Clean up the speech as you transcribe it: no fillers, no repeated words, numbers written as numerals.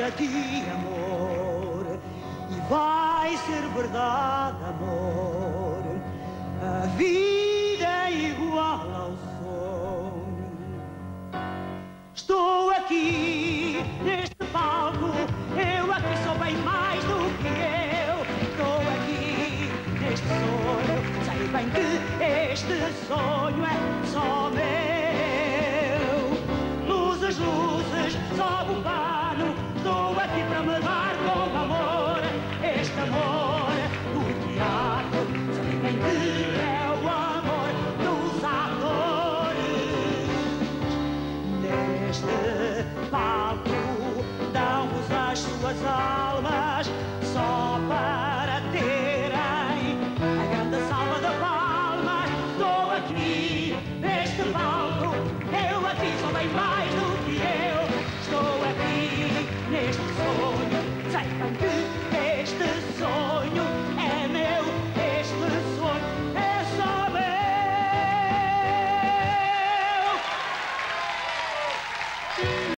para ti, amor, e vai ser verdade, amor. A vida é igual ao sonho. Estou aqui neste palco, eu aqui sou bem mais do que eu. Estou aqui neste sonho, sei bem que este sonho é só meu.